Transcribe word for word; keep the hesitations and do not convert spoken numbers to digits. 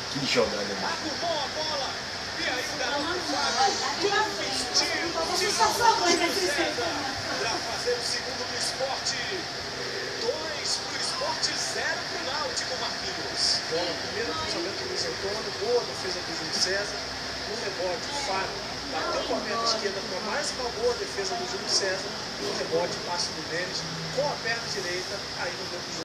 Que jogada, né? Arrumou a bola. E aí o garoto Fábio, com estilo de César, para fazer o segundo do Sport. Dois para o Sport, zero para o Náutico, Marquinhos. Bola, primeiro cruzamento do Luiz Antônio, boa defesa do Júlio César. No rebote, o Fábio bateu com a perna esquerda para mais uma boa defesa do Júlio César. No rebote, passe do Denis com a perna direita, aí no deu pro Júlio.